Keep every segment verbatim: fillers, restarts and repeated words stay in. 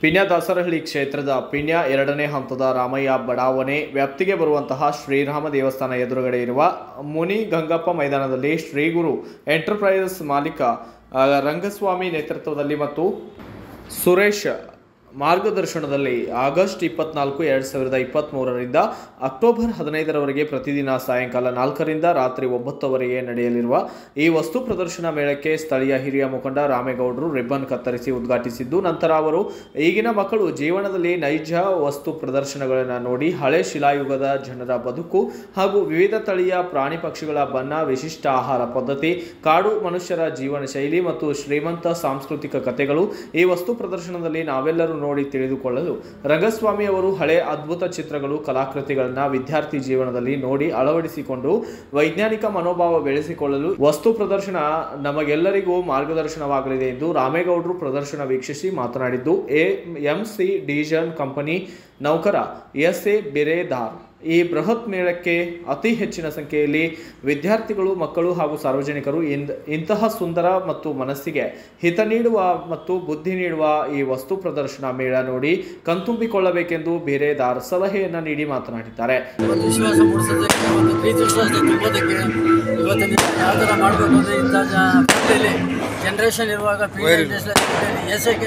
ಪಿಣ್ಯ ದಾಸರಹಳ್ಳಿ ಕ್ಷೇತ್ರದ ಪಿಣ್ಯ ಎರಡನೇ ಹಂತದ ರಾಮಯ್ಯ ಬಡಾವಣೆ ವ್ಯಾಪ್ತಿಗೆ ಬರುವಂತಹ ಶ್ರೀರಾಮ ದೇವಸ್ಥಾನ ಎದುರುಗಡೆ ಇರುವ ಮುನಿ ಗಂಗಪ್ಪ ಮೈದಾನದಲ್ಲಿ ಶ್ರೀ ಗುರು ಎಂಟರ್ಪ್ರೈಸಸ್ ಮಾಲೀಕ ರಂಗಸ್ವಾಮಿ ನೇತೃತ್ವದಲ್ಲಿ ಮತ್ತು ಸುರೇಶ್ ಮಾರ್ಗದರ್ಶನದಲ್ಲಿ ಆಗಸ್ಟ್ ಇಪ್ಪತ್ನಾಲ್ಕು ಎರಡು ಸಾವಿರದ ಇಪ್ಪತ್ತ್ಮೂರರಿಂದ ಅಕ್ಟೋಬರ್ ಹದಿನೈದರವರೆಗೆ ಪ್ರತಿದಿನ ಸಾಯಂಕಾಲ ನಾಲ್ಕರಿಂದ ರಾತ್ರಿ ಒಂಬತ್ತುವರೆಗೆ ನಡೆಯಲಿರುವ ಈ ವಸ್ತು ಪ್ರದರ್ಶನ ಮೇಳಕ್ಕೆ ಸ್ಥಳೀಯ ಹಿರಿಯ ಮುಖಂಡ ರಾಮೇಗೌಡರು ರಿಬ್ಬನ್ ಕತ್ತರಿಸಿ ಉದ್ಘಾಟಿಸಿದ್ದು, ನಂತರ ಅವರು ಈಗಿನ ಮಕ್ಕಳು ಜೀವನದಲ್ಲಿ ನೈಜ ವಸ್ತು ಪ್ರದರ್ಶನಗಳನ್ನು ನೋಡಿ ಹಳೆ ಶಿಲಾಯುಗದ ಜನರ ಬದುಕು ಹಾಗೂ ವಿವಿಧ ತಳಿಯ ಪ್ರಾಣಿ ಪಕ್ಷಿಗಳ ಬಣ್ಣ, ವಿಶಿಷ್ಟ ಆಹಾರ ಪದ್ಧತಿ, ಕಾಡು ಮನುಷ್ಯರ ಜೀವನ ಶೈಲಿ ಮತ್ತು ಶ್ರೀಮಂತ ಸಾಂಸ್ಕೃತಿಕ ಕಥೆಗಳು ಈ ವಸ್ತು ಪ್ರದರ್ಶನದಲ್ಲಿ ನಾವೆಲ್ಲರೂ ನೋಡಿ ತಿಳಿದುಕೊಳ್ಳಲು ರಂಗಸ್ವಾಮಿ ಅವರು ಹಳೆ ಅದ್ಭುತ ಚಿತ್ರಗಳು, ಕಲಾಕೃತಿಗಳನ್ನು ವಿದ್ಯಾರ್ಥಿ ಜೀವನದಲ್ಲಿ ನೋಡಿ ಅಳವಡಿಸಿಕೊಂಡು ವೈಜ್ಞಾನಿಕ ಮನೋಭಾವ ಬೆಳೆಸಿಕೊಳ್ಳಲು ವಸ್ತು ಪ್ರದರ್ಶನ ನಮಗೆಲ್ಲರಿಗೂ ಮಾರ್ಗದರ್ಶನವಾಗಲಿದೆ ಎಂದು ರಾಮೇಗೌಡರು ಪ್ರದರ್ಶನ ವೀಕ್ಷಿಸಿ ಮಾತನಾಡಿದ್ದು, ಎ ಎಂಸಿ ಡಿವಿಷನ್ ಕಂಪನಿ ನೌಕರ ಎಸ್ ಎ ಬಿರೇದಾರ್ ಈ ಬೃಹತ್ ಮೇಳಕ್ಕೆ ಅತಿ ಹೆಚ್ಚಿನ ಸಂಖ್ಯೆಯಲ್ಲಿ ವಿದ್ಯಾರ್ಥಿಗಳು, ಮಕ್ಕಳು ಹಾಗೂ ಸಾರ್ವಜನಿಕರು ಇಂತಹ ಸುಂದರ ಮತ್ತು ಮನಸ್ಸಿಗೆ ಹಿತ ನೀಡುವ ಮತ್ತು ಬುದ್ಧಿ ನೀಡುವ ಈ ವಸ್ತು ಪ್ರದರ್ಶನ ಮೇಳ ನೋಡಿ ಕಣ್ತುಂಬಿಕೊಳ್ಳಬೇಕೆಂದು ಬಿರೇದಾರ್ ಸಲಹೆಯನ್ನು ನೀಡಿ ಮಾತನಾಡಿದ್ದಾರೆ. ವಿಶ್ವಾಸ ಮೂಡಿಸೋದಕ್ಕೆ, ಒಂದು ಪ್ರೀತಿ ವಿಶ್ವಾಸ ತುಂಬೋದಕ್ಕೆ ಇವತ್ತು ಯಾವ ಥರ ಮಾಡಬೇಕು ಅಂದರೆ ಇಂಥ ಜನ್ರೇಷನ್ ಇರುವಾಗ ಎಸ್ ಎ ಕೆ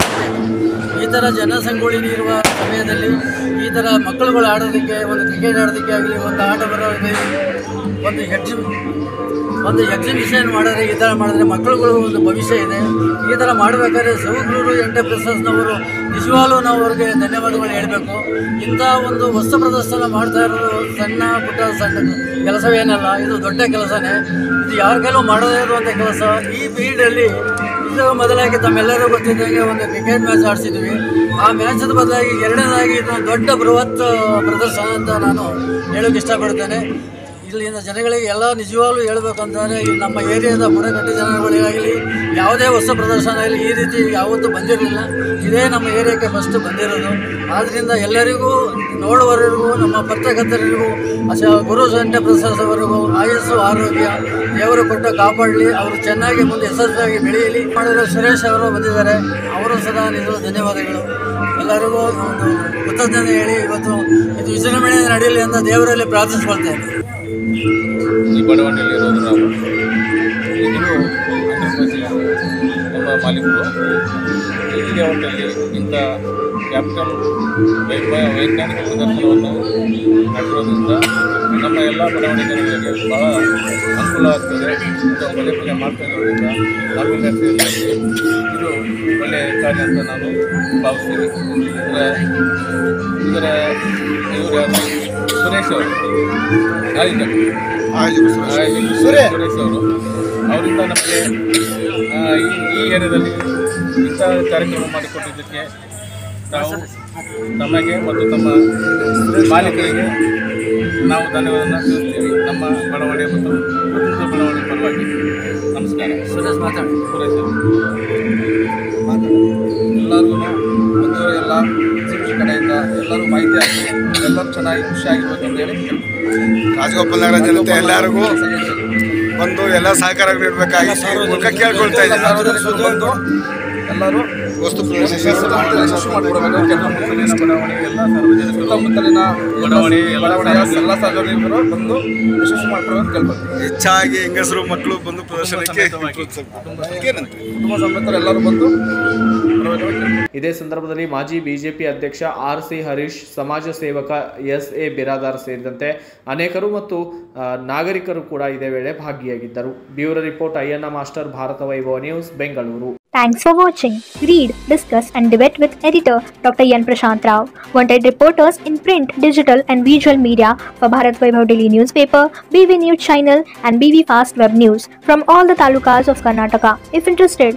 ಈ ಥರ ಜನಸಂಗೋಳಿನಿ ಇರುವ ಸಮಯದಲ್ಲಿ ಈ ಥರ ಮಕ್ಕಳುಗಳು ಆಡೋದಕ್ಕೆ, ಒಂದು ಕ್ರಿಕೆಟ್ ಆಡೋದಕ್ಕೆ ಆಗಲಿ, ಒಂದು ಆಟ ಬರೋದಕ್ಕೆ, ಒಂದು ಎಕ್ಸಿ ಒಂದು ಎಕ್ಸಿಬಿಷನ್ ಮಾಡಿದ್ರೆ ಈ ಥರ ಮಾಡಿದ್ರೆ ಮಕ್ಕಳುಗಳು ಒಂದು ಭವಿಷ್ಯ ಇದೆ. ಈ ಥರ ಮಾಡಬೇಕಾದ್ರೆ ಸೌಗೂರು ಎಂಟರ್ಪ್ರೈಸಸ್ನವರು ನಿಜವಾಗ್ಲೂ ನಾವು ಅವ್ರಿಗೆ ಧನ್ಯವಾದಗಳು ಹೇಳಬೇಕು. ಇಂಥ ಒಂದು ವಸ್ತು ಪ್ರದರ್ಶನ ಮಾಡ್ತಾ ಇರೋದು ಸಣ್ಣ ಪುಟ್ಟ ಸಣ್ಣ ಕೆಲಸವೇನಲ್ಲ, ಇದು ದೊಡ್ಡ ಕೆಲಸನೇ. ಇದು ಯಾರ ಕೈಲೂ ಮಾಡದೇ ಇರುವಂಥ ಕೆಲಸ. ಈ ಪೀರಿಯಡಲ್ಲಿ ಇದು ಮೊದಲಾಗಿ ತಮ್ಮೆಲ್ಲರೂ ಗೊತ್ತಿದ್ದಂಗೆ ಒಂದು ಕ್ರಿಕೆಟ್ ಮ್ಯಾಚ್ ಆಡಿಸಿದ್ವಿ. ಆ ಮ್ಯಾಚದ ಬದಲಾಗಿ ಎರಡನೇದಾಗಿ ಇದು ದೊಡ್ಡ ಬೃಹತ್ ಪ್ರದರ್ಶನ ಅಂತ ನಾನು ಹೇಳೋಕ್ಕೆ ಇಷ್ಟಪಡ್ತೇನೆ. ಇಲ್ಲಿಂದ ಜನಗಳಿಗೆ ಎಲ್ಲ ನಿಜವಾಗ್ಲೂ ಹೇಳ್ಬೇಕಂತಂದರೆ ಈ ನಮ್ಮ ಏರಿಯಾದ ಬುಡಕಟ್ಟು ಜನಗಳಿಗಾಗಲಿ ಯಾವುದೇ ವಸ್ತು ಪ್ರದರ್ಶನ ಆಗಲಿ ಈ ರೀತಿ ಯಾವತ್ತೂ ಬಂದಿರಲಿಲ್ಲ. ಇದೇ ನಮ್ಮ ಏರಿಯಾಕ್ಕೆ ಫಸ್ಟ್ ಬಂದಿರೋದು. ಆದ್ದರಿಂದ ಎಲ್ಲರಿಗೂ ನೋಡುವವರಿಗೂ, ನಮ್ಮ ಪತ್ರಕರ್ತರಿಗೂ, ಗುರು ಎಂಟರ್ಪ್ರೈಸಸ್ ಅವರಿಗೂ ಆಯಸ್ಸು ಆರೋಗ್ಯ ದೇವರು ಕೊಟ್ಟು ಕಾಪಾಡಲಿ. ಅವರು ಚೆನ್ನಾಗಿ ಮುಂದೆ ಯಶಸ್ವಿಯಾಗಿ ಬೆಳೆಯಲಿ. ಮಾಡಿರೋ ಸುರೇಶ್ ಅವರು ಬಂದಿದ್ದಾರೆ, ಅವರು ಸದಾ ನಿಜವಾದ ಧನ್ಯವಾದಗಳು. ಎಲ್ಲರಿಗೂ ಒಂದು ಕೃತಜ್ಞತೆ ಹೇಳಿ ಇವತ್ತು ಇದು ವಿಜೃಂಭಣೆ ನಡೆಯಲಿ ಅಂತ ದೇವರಲ್ಲಿ ಪ್ರಾರ್ಥಿಸ್ಕೊಳ್ತೇನೆ. ಈ ಬಡಾವಣೆಯಲ್ಲಿರೋದು ನಾವು ಇದು ನಮ್ಮ ಮಾಲೀಕರು ಇಲ್ಲಿಗೆ ಹೊಟ್ಟಲ್ಲಿ ಇಂಥ ಕ್ಯಾಪಿಟಲ್ ವೈಜ್ಞಾನಿಕ ಪ್ರದರ್ಶನವನ್ನು ನಡೆಸೋದ್ರಿಂದ ನಮ್ಮ ಎಲ್ಲ ಬಡಾವಣೆ ಜನಗಳಿಗೆ ಭಾಳ ಅನುಕೂಲ ಆಗ್ತದೆ. ಇಂಥ ಪದೇ ಪದೇ ಮಾಡ್ತಾ ಇರೋದ್ರಿಂದ ನಮ್ಮೆಲ್ಲ ಇದು ಒಳ್ಳೆಯ ಕಾರ್ಯ ಅಂತ ನಾನು ಭಾವಿಸ್ತೀನಿ. ಇದರ ಇದರ ಇವರು ಯಾರು ಸುರೇಶ್ ಅವರು ಸುರೇಶ್ ಅವರು ಅವರಿಂದ ನಮಗೆ ಈ ಈ ಏರಿಯಾದಲ್ಲಿ ಇಂಥ ಕಾರ್ಯಕ್ರಮ ಮಾಡಿಕೊಟ್ಟಿದ್ದಕ್ಕೆ ನಾವು ತಮಗೆ ಮತ್ತು ತಮ್ಮ ಮಾಲೀಕರಿಗೆ ನಾವು ಧನ್ಯವಾದವನ್ನು ತಿಳಿಸ್ತೀವಿ. ನಮ್ಮ ಬಡಾವಣೆ ಮತ್ತು ಪ್ರತಿಯೊಂದು ಬಡಾವಣೆ ಪರವಾಗಿ ನಮಸ್ಕಾರ. ಸುರೇಶ್ ಮಾತಾಡಿ. ಸುರೇಶ್ ಎಲ್ಲರಿಗೂ ಬಂದವರು ಎಲ್ಲ ಎಕ್ಸಿಬಿಷನ್ ಕಡೆಯಿಂದ ಎಲ್ಲರೂ ಮಾಹಿತಿ ಆಗಿ ಎಲ್ಲರೂ ಚೆನ್ನಾಗಿ ಖುಷಿಯಾಗಿರ್ಬೇಕು ಅಂತ ಹೇಳಿ ರಾಜಗೋಪಾಲ ನಗರ ಜನತೆ ಎಲ್ಲರಿಗೂ ಬಂದು ಎಲ್ಲ ಸಹಕಾರ ನೀಡಬೇಕಾಗಿ ಮೂಲಕ ಕೇಳ್ಕೊಳ್ತಾ ಇದ್ದಾರೆ. ಬಂದು ಎಲ್ಲರೂ ವಸ್ತು ಸುತ್ತಮುತ್ತಲಿನ ಬಡಾವಣೆ ಎಲ್ಲ ಸಾರ್ವಜನಿಕರು ಬಂದು ಯಶಸ್ಸು ಮಾಡಿಕೊಡೋದು ಕೇಳ್ಬೋದು. ಹೆಚ್ಚಾಗಿ ಹೆಂಗಸರು ಮಕ್ಕಳು ಬಂದು ಪ್ರದರ್ಶನಕ್ಕೆ ಕುಟುಂಬ ಸಮೇತರು ಎಲ್ಲರೂ ಬಂದು. ಇದೇ ಸಂದರ್ಭದಲ್ಲಿ ಮಾಜಿ ಬಿಜೆಪಿ ಅಧ್ಯಕ್ಷ ಆರ್ ಸಿ ಹರೀಶ್, ಸಮಾಜ ಸೇವಕ ಎಸ್ ಎ ಬಿರಾದಾರ್ ಸೇರಿದಂತೆ ಅನೇಕರು ಮತ್ತು ನಾಗರಿಕರು ಕೂಡ ಇದೇ ವೇಳೆ ಭಾಗಿಯಾಗಿದ್ದರು. Bureau report Ayyanna master, Bharat Vaibhav news, Bengaluru. Thanks for watching. Read, discuss and debate with editor Doctor Yan Prashant Rao. Wanted reporters in print, digital and visual media for Bharat Vaibhav Daily Newspaper, B V News Channel and B V Fast Web News from all the talukas of Karnataka. If interested,